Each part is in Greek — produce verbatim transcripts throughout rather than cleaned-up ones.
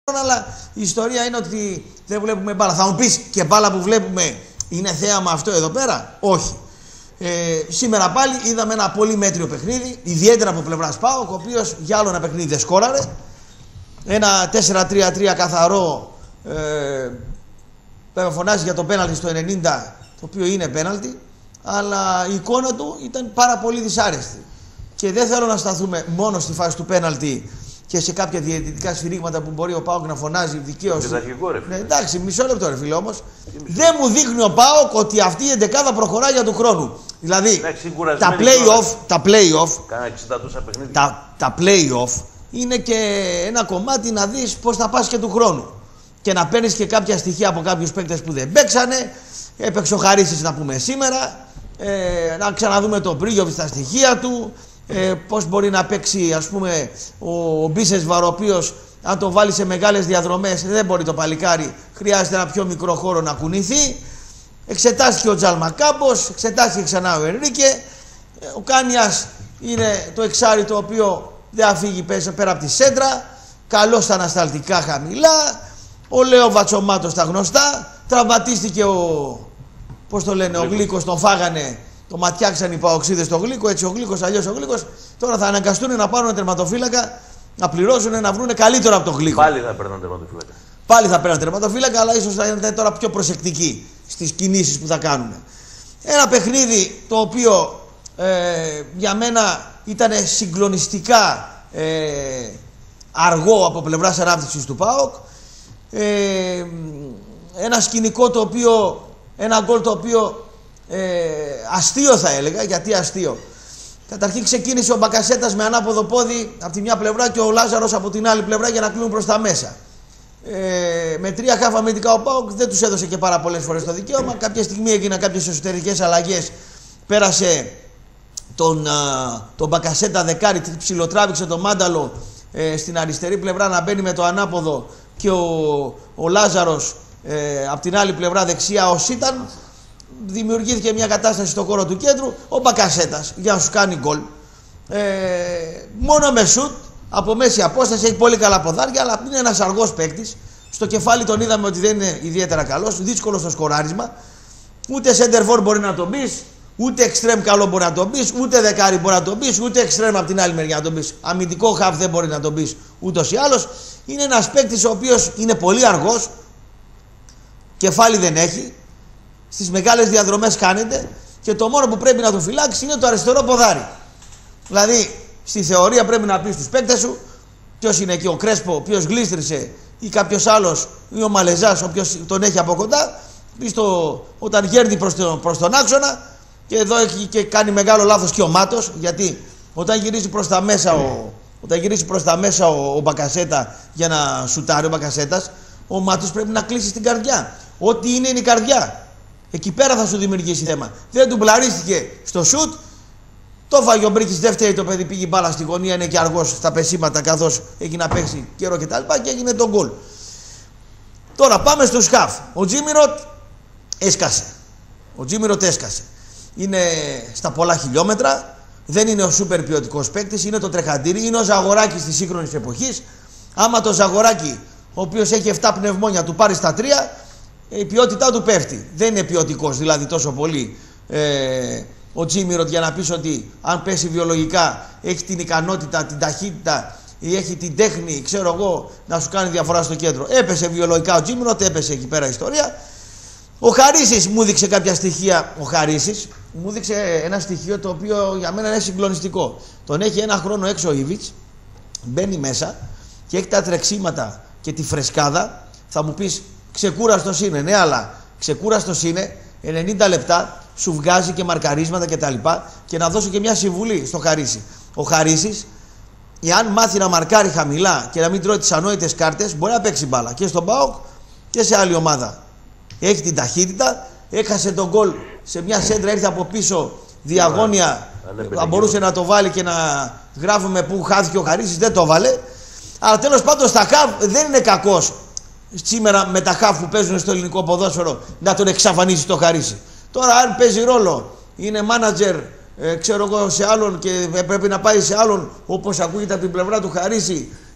Αλλά η ιστορία είναι ότι δεν βλέπουμε μπάλα. Θα μου πεις και μπάλα που βλέπουμε είναι θέαμα αυτό εδώ πέρα? Όχι. Ε, σήμερα πάλι είδαμε ένα πολύ μέτριο παιχνίδι, ιδιαίτερα από πλευράς ΠΑΟΚ, ο οποίος για άλλο ένα παιχνίδι δεν σκόραρε. Ένα τέσσερα τρία τρία καθαρό. Ε, φωνάζει για το πέναλτι στο ενενήντα, το οποίο είναι πέναλτι, αλλά η εικόνα του ήταν πάρα πολύ δυσάρεστη. Και δεν θέλω να σταθούμε μόνο στη φάση του πέναλτι και σε κάποια διαιτητικά σφυρίγματα που μπορεί ο ΠΑΟΚ να φωνάζει δικαίως. Ναι, εντάξει, μισό λεπτό ρε φίλε όμως. Δεν μου δείχνει ο ΠΑΟΚ ότι αυτή η εντεκάδα προχωράει για του χρόνου. Δηλαδή, ναι, τα play-off, τα play-off, τα, τα play-off είναι και ένα κομμάτι να δεις πώς θα πας και του χρόνου. Και να παίρνεις και κάποια στοιχεία από κάποιους παίκτες που δεν παίξανε. Έπαιξε ο Χαρίσης να πούμε σήμερα. Ε, να ξαναδούμε τον Πρίγιοβιτ στα στοιχεία του. Ε, πώς μπορεί να παίξει ας πούμε ο, ο Μπίσεσβαρ, ο οποίος αν το βάλει σε μεγάλες διαδρομές δεν μπορεί το παλικάρι, χρειάζεται ένα πιο μικρό χώρο να κουνηθεί. Εξετάστηκε ο Τζαλμακάμπος, εξετάστηκε ξανά ο Ενρίκε. Ε, ο Κάνιας είναι το εξάρι το οποίο δεν αφήγει πέρα από τη σέντρα, καλός στα ανασταλτικά χαμηλά. Ο Λέο Βατσομάτος στα γνωστά, τραυματίστηκε ο, πώς το λένε, ο Γλίκος, τον φάγανε. Το ματιάξαν οι παοξίδες στο Γλίκο, έτσι ο Γλίκος, αλλιώς ο Γλίκος. Τώρα θα αναγκαστούν να πάρουν τερματοφύλακα, να πληρώσουν, να βρουν καλύτερο από το Γλίκο. Πάλι θα παίρνουν τερματοφύλακα. Πάλι θα παίρνουν τερματοφύλακα, αλλά ίσως θα είναι τώρα πιο προσεκτικοί στις κινήσεις που θα κάνουν. Ένα παιχνίδι το οποίο ε, για μένα ήταν συγκλονιστικά ε, αργό από πλευράς ανάπτυξης του ΠΑΟΚ. Ε, ένα σκηνικό το οποίο, ένα γκολ το οποίο Ε, αστείο θα έλεγα. Γιατί αστείο? Καταρχήν ξεκίνησε ο Μπακασέτας με ανάποδο πόδι από τη μια πλευρά και ο Λάζαρος από την άλλη πλευρά για να κλείνουν προς τα μέσα. Ε, με τρία χάφα αμυντικά ο ΠΑΟΚ δεν τους έδωσε και πάρα πολλές φορές το δικαίωμα. Κάποια στιγμή έγιναν κάποιες εσωτερικές αλλαγές. Πέρασε τον, α, τον Μπακασέτα δεκάρι, ψιλοτράβηξε τον Μάνταλο ε, στην αριστερή πλευρά να μπαίνει με το ανάποδο και ο, ο Λάζαρος ε, από την άλλη πλευρά δεξιά ως ήταν. Δημιουργήθηκε μια κατάσταση στο χώρο του κέντρου. Ο Μπακασέτας για να σου κάνει γκολ. Ε, μόνο με σουτ από μέση απόσταση, έχει πολύ καλά ποδάρια, αλλά είναι ένας αργός παίκτης. Στο κεφάλι τον είδαμε ότι δεν είναι ιδιαίτερα καλός, δύσκολο στο σκοράρισμα. Ούτε σέντερφορ μπορεί να τον πεις, ούτε εξτρέμ καλό μπορεί να τον πεις, ούτε δεκάρι μπορεί να τον πεις, ούτε εξτρέμ από την άλλη μεριά να τον πεις. Αμυντικό χαφ δεν μπορεί να τον πεις ούτως ή άλλως. Είναι ένας παίκτης ο οποίος είναι πολύ αργός, κεφάλι δεν έχει. Στις μεγάλες διαδρομές χάνεται και το μόνο που πρέπει να του φυλάξει είναι το αριστερό ποδάρι. Δηλαδή, στη θεωρία πρέπει να πεις στους παίκτες σου ποιος είναι εκεί, ο Κρέσπο, ο οποίος γλίστρισε, ή κάποιος άλλος, ή ο Μαλεζάς, ο οποίος τον έχει από κοντά. Πεις το, όταν γέρνει προς, το, προς τον άξονα, και εδώ έχει και κάνει μεγάλο λάθος και ο Μάτος, γιατί όταν γυρίζει προς τα μέσα ο, όταν γυρίζει προς τα μέσα ο, ο Μπακασέτα για να σουτάρει ο Μπακασέτας, ο Μάτος πρέπει να κλείσει στην καρδιά. Ό,τι είναι είναι η καρδιά. Εκεί πέρα θα σου δημιουργήσει θέμα. Δεν του μπλαρίστηκε στο σουτ. Το φάγει ο Μπρίκης, δεν φταίει το παιδί, πήγε μπάλα στη γωνία, είναι και αργός στα πεσήματα καθώς έχει να παίξει καιρό κτλ. Και, και έγινε τον γκολ. Τώρα πάμε στο σκάφ. Ο Τζίμιροτ έσκασε. Ο Τζίμιροτ έσκασε. Είναι στα πολλά χιλιόμετρα. Δεν είναι ο σούπερ ποιοτικός παίκτης. Είναι το τρεχαντήρι. Είναι ο Ζαγοράκης της σύγχρονης εποχής. Άμα το Ζαγοράκη, ο οποίος έχει επτά πνευμόνια, του πάρει στα τρία, η ποιότητά του πέφτει. Δεν είναι ποιοτικός δηλαδή τόσο πολύ ε, ο Τζίμιροτ για να πεις ότι αν πέσει βιολογικά έχει την ικανότητα, την ταχύτητα ή έχει την τέχνη, ξέρω εγώ, να σου κάνει διαφορά στο κέντρο. Έπεσε βιολογικά ο Τζίμιροτ, έπεσε εκεί πέρα η ιστορία. Ο Χαρίσης μου δείξε κάποια στοιχεία. Ο Χαρίσης μου δείξε ένα στοιχείο το οποίο για μένα είναι συγκλονιστικό. Τον έχει ένα χρόνο έξω ο Ήβιτς, μπαίνει μέσα και έχει τα τρεξίματα και τη φρεσκάδα. Θα μου πεις, ξεκούραστος είναι, ναι, αλλά ξεκούραστος είναι ενενήντα λεπτά, σου βγάζει και μαρκαρίσματα κτλ. Και, και να δώσω και μια συμβουλή στο Χαρίση. Ο Χαρίσης, εάν μάθει να μαρκάρει χαμηλά και να μην τρώει τις ανόητες κάρτες, μπορεί να παίξει μπάλα και στον ΠΑΟΚ και σε άλλη ομάδα. Έχει την ταχύτητα, έχασε τον γκολ σε μια σέντρα, ήρθε από πίσω διαγώνια. Θα μπορούσε να το βάλει και να γράφουμε που χάθηκε ο Χαρίσης, δεν το βάλε. Αλλά τέλος πάντων στα χαβ δεν είναι κακός. Σήμερα με τα χαφ που παίζουν στο ελληνικό ποδόσφαιρο να τον εξαφανίσει το Χαρίσι. Τώρα αν παίζει ρόλο, είναι μάνατζερ, ε, ξέρω εγώ, σε άλλον και πρέπει να πάει σε άλλον, όπως ακούγεται από την πλευρά του Χαρίσι, και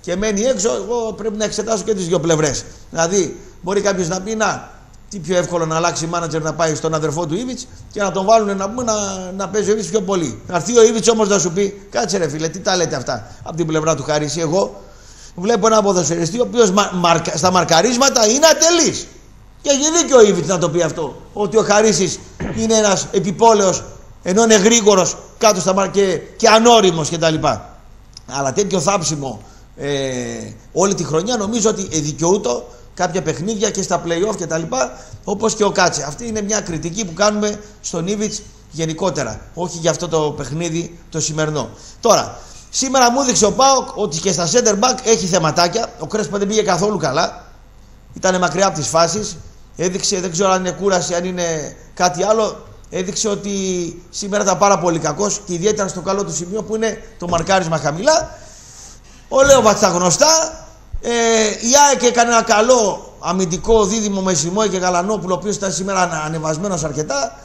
και μένει έξω, εγώ πρέπει να εξετάσω και τις δύο πλευρές. Δηλαδή, μπορεί κάποιος να πει να. Τι πιο εύκολο να αλλάξει μάνατζερ να πάει στον αδερφό του Ήβιτς και να τον βάλουν να, να, να παίζει ο Ήβιτς πιο πολύ. Να έρθει ο Ήβιτς όμως να σου πει: κάτσε ρε φίλε, τι τα λέτε αυτά από την πλευρά του Χαρίση. Εγώ βλέπω ένα ποδοσφαιριστή ο οποίος μα, μαρκα, στα μαρκαρίσματα είναι ατελής. Και έχει δίκιο ο Ήβιτς να το πει αυτό. Ότι ο Χαρίσης είναι ένας επιπόλαιος, ενώ είναι γρήγορος κάτω στα μαρ, και, και ανώριμος κτλ. Αλλά τέτοιο θάψιμο ε, όλη τη χρονιά νομίζω ότι δικαιούτο κάποια παιχνίδια και στα play-off και τα λοιπά, όπως και ο Κάτσε. Αυτή είναι μια κριτική που κάνουμε στον Ήβιτς γενικότερα, όχι για αυτό το παιχνίδι το σημερινό. Τώρα, σήμερα μου έδειξε ο ΠΑΟΚ ότι και στα center back έχει θεματάκια. Ο Κρέσπα δεν πήγε καθόλου καλά, ήταν μακριά από τις φάσεις, έδειξε, δεν ξέρω αν είναι κούραση, αν είναι κάτι άλλο, έδειξε ότι σήμερα ήταν πάρα πολύ κακός και ιδιαίτερα στο καλό του σημείο που είναι το μαρκάρισμα χαμηλά. Ο Λέοβατς τα γνωστά. Ε, η ΑΕΚ έκανε ένα καλό αμυντικό δίδυμο με Σιμόη και Γαλανόπουλο, ο οποίος ήταν σήμερα ανεβασμένος αρκετά.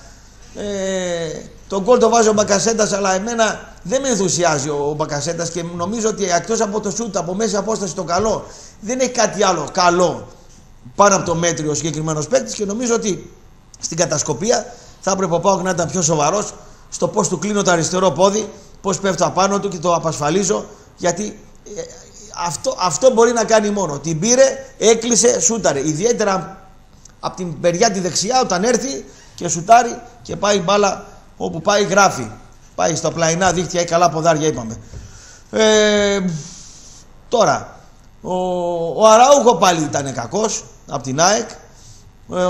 Ε, τον γκολ το βάζει ο Μπακασέτας, αλλά εμένα δεν με ενθουσιάζει ο, ο Μπακασέτας και νομίζω ότι εκτός από το σούτ από μέση απόσταση το καλό, δεν έχει κάτι άλλο καλό πάνω από το μέτριο ο συγκεκριμένος παίκτης και νομίζω ότι στην κατασκοπία θα έπρεπε ο ΠΑΟΚ να ήταν πιο σοβαρός στο πώς του κλείνω το αριστερό πόδι, πώς πέφτω απάνω του και το απασφαλίζω, γιατί ε, Αυτό, αυτό μπορεί να κάνει μόνο. Την πήρε, έκλεισε, σούταρε. Ιδιαίτερα από την περιά τη δεξιά, όταν έρθει και σουτάρει και πάει μπάλα όπου πάει, γράφει. Πάει στα πλαϊνά δίχτυα ή καλά ποδάρια, είπαμε. Ε, τώρα, ο, ο Αραούχο πάλι ήταν κακός από την ΑΕΚ. Ε,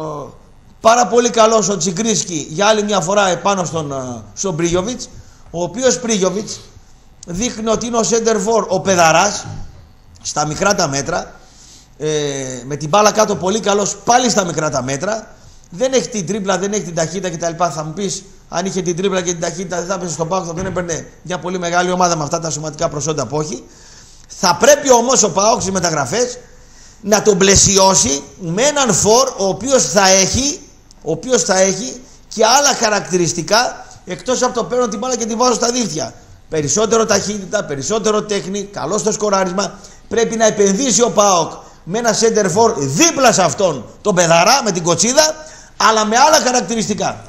πάρα πολύ καλός ο Τσιγκρίσκι για άλλη μια φορά επάνω στον, στον Πρίγιοβιτς, ο οποίος Πρίγιοβιτς δείχνει ότι είναι ο center for ο Πεδαράς στα μικρά τα μέτρα, ε, με την μπάλα κάτω πολύ καλός πάλι στα μικρά τα μέτρα, δεν έχει την τρίπλα, δεν έχει την ταχύτητα κτλ. Θα μου πεις, αν είχε την τρίπλα και την ταχύτητα δεν θα έπαιζε στον ΠΑΟΚ, θα τον έπαιρνε μια πολύ μεγάλη ομάδα με αυτά τα σωματικά προσόντα που έχει. Θα πρέπει όμως ο ΠΑΟΚ στις μεταγραφές να τον πλαισιώσει με έναν φορ ο οποίος θα έχει, ο οποίος θα έχει και άλλα χαρακτηριστικά εκτός από το παίρνω την μπάλα και την βάζω στα δίχτυα. Περισσότερο ταχύτητα, περισσότερο τέχνη, καλό στο σκοράρισμα. Πρέπει να επενδύσει ο ΠΑΟΚ με ένα center for δίπλα σε αυτόν τον Πεδαρά με την κοτσίδα, αλλά με άλλα χαρακτηριστικά.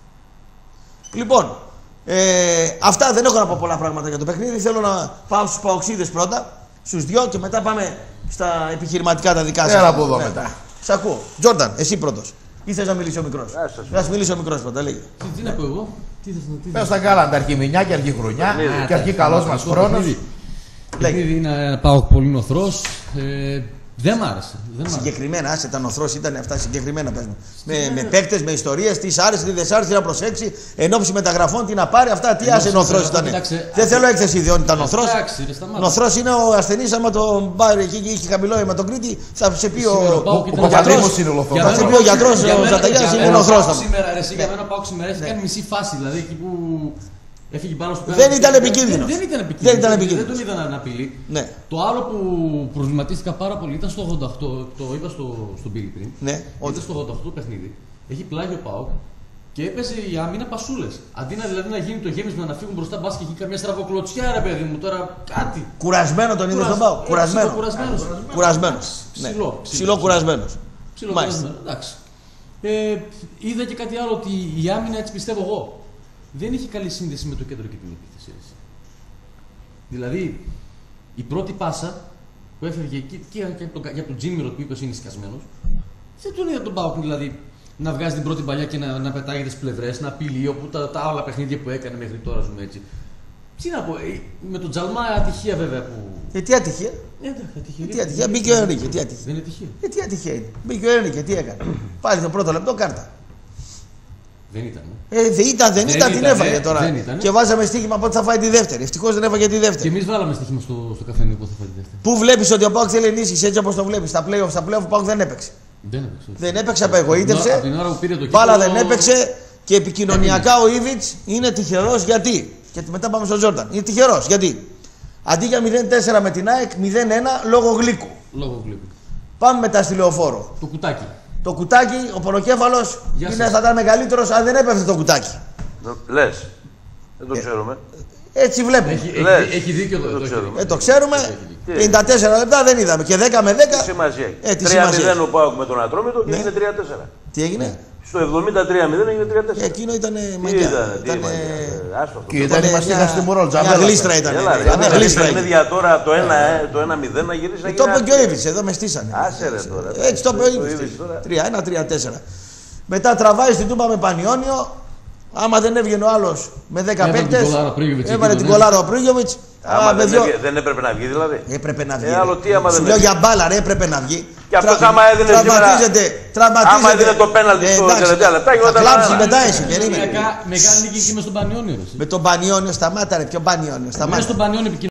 Λοιπόν, ε, αυτά, δεν έχω να πω πολλά πράγματα για το παιχνίδι. Θέλω να πάω στους παοξίδες πρώτα, στους δυο, και μετά πάμε στα επιχειρηματικά τα δικά σας. Έλα από εδώ ναι. μετά. Σ' ακούω. Τζόρνταν, εσύ πρώτος. Ή θες να μιλήσει ο μικρός? Θα σου μιλήσει ο μικρός πρώτα, λέγε. Τι, τι να πω εγώ, τι θες να τι Πες τα καλά, τα αρχιμηνιά και αρχή χρονιά και αρχή καλός μας χρόνος. Παιχνίδι είναι ΠΑΟΚ πολύ νοθρός. Ε, δεν μ' άρεσε. Δεν Συγκεκριμένα, άσε τα νοθρός ήταν αυτά συγκεκριμένα. Πες μου. Με, με παίκτες, με ιστορίες, τι σ' άρεσε, τι δεν σ' άρεσε, τι να προσέξει, εν ώψη μεταγραφών, τι να πάρει, αυτά, τι άσε νοθρός ήταν. Δεν θέλω έκθεση ιδιών, ήταν νοθρός. Νοθρός είναι ο ασθενής, άμα τον πάρει εκεί και είχε χαμηλό αιματοκρίτη, θα σε πει ο γιατρός. Θα σε πει ο γιατρός, ο Ζαταγιάς είναι νοθρός. Για μένα ο ΠΑΟΚ σήμερα έχει κάνει μισή φάση, δηλαδή εκεί που. Έφυγε πάνω στο δεν ήταν επικίνδυνο. Δεν, δεν ήταν επικίνδυνο. Δεν, ήταν επικίνδυνο. δεν τον είδα να απειλεί. Ναι. Το άλλο που προβληματίστηκα πάρα πολύ ήταν στο ογδόντα οκτώ. Το είπα στο, στον Πίλη πριν. Ναι, ήταν στο ογδόντα οκτώ παιχνίδι. Έχει πλάγιο ΠΑΟΚ και έπαιζε η άμυνα πασούλες. Αντί να, δηλαδή, να γίνει το γέμισμα να φύγουν μπροστά μπάσκετ και έχει καμιά στραβοκλωτσιά, ρε παιδί μου τώρα κάτι. Κουρασμένο τον είδε στον ΠΑΟΚ. Κουρασμένο. Κουρασμένο. Ψηλό κουρασμένο. Ψηλό κουρασμένο. Εντάξει. Ε, είδα και κάτι άλλο ότι η άμυνα, έτσι πιστεύω εγώ, δεν είχε καλή σύνδεση με το κέντρο και την επίθεση. Δηλαδή, η πρώτη πάσα που έφευγε εκεί και για τον Τζίμιρο, ο οποίος είναι σκασμένος, δεν τον είδα τον ΠΑΟΚ δηλαδή να βγάζει την πρώτη παλιά και να, να πετάγει τις πλευρές, να απειλεί, όπου τα, τα άλλα παιχνίδια που έκανε μέχρι τώρα, ζούμε έτσι. Τι να πω, με τον Τζαλμά ατυχία βέβαια που. Ε, τι ατυχία. Ε, ατυχία. Ε, τι ατυχία, μπήκε ο Ενρίκε, τι ατυχία. Δεν είναι ατυχία. Ε, τι ατυχία είναι. Μπήκε ο Ενρίκε, τι έκανε. Πάλι το πρώτο λεπτό κάρτα. Δεν ήταν. Ε, δεν ήταν, δεν, δεν ήταν, την έφαγε τώρα. Δεν ήταν. Και βάζαμε στοίχημα πότε θα φάει τη δεύτερη. Ευτυχώς δεν έφαγε τη δεύτερη. Και εμείς βάλαμε στοίχημα στο, στο καφενείο πότε θα φάει τη δεύτερη. Πού βλέπεις ότι ο ΠΑΟΚ θέλει ενίσχυση έτσι όπως το βλέπεις. Στα play-off, στα play-off ο ΠΑΟΚ δεν έπαιξε. Δεν έπαιξε. Δεν έπαιξε, απεγοήτευσε. Κύκλο... Μπάλα δεν έπαιξε και επικοινωνιακά ο Ήβιτς είναι τυχερός γιατί. Και μετά πάμε στον Τζόρνταν. Είναι τυχερός γιατί. Αντί για μηδέν τέσσερα με την ΑΕΚ, μηδέν ένα λόγω γλύκου. Λόγω γλύκου. Πάμε μετά στη Λεωφόρο. Το κουτάκι. Το κουτάκι, ο πονοκέφαλος είναι, θα ήταν μεγαλύτερος αν δεν έπεφτε το κουτάκι. Λες. Δεν το ξέρουμε. Έτσι βλέπουμε. Έχει, έχει, έχει δίκιο το, το, το, ξέρουμε. Ε, το ξέρουμε. πενήντα τέσσερα λεπτά δεν είδαμε. Και δέκα με δέκα. Τι σημασία έχει. Ε, τρία μηδέν ο ΠΑΟΚ με τον Ατρόμητο και ναι. έγινε τρία τέσσερα. Τι έγινε? Στο εβδομήντα τρία μηδέν έγινε τρία τέσσερα. Ε, εκείνο ήταν μαγιά. Ήταν, ήταν, και ήταν η μαστίχα στη Μουρόλ. Μια γλίστρα ήταν. Είναι δια τώρα το ένα μηδέν να γυρίσει να γίνει. Το είπε και ο Ήβιτς, εδώ με στήσανε. Άσε ρε τώρα. Έτσι το είπε ο Ήβιτς. τρία ένα τρία τέσσερα. Μετά τραβάει στην Τούμπα με Πανιόνιο. Άμα δεν έβγαινε ο άλλος με δέκα παίκτες, έβαλε την κολάρα ο Πρίγιοβιτς. Δεν έπρεπε να βγει δηλαδή. Έπρεπε να βγει. Ε, άλλο τι άμα Σου δεν λέω για μπάλα, ρε, έπρεπε να βγει. Και αυτός άμα έδινε τραυματίζεται, τραυματίζεται. Άμα έδινε το πέναλτι στο τελευταίο λεπτά, θα κλάψεις μετά εσύ, περίμενε. Μεγάλη νίκη εκεί μες στον Πανιόνιο. Με τον Πανιόνιο, σταμάτα ρε, ποιο Πανιόνιο. Μέσα στον Πανιόνιο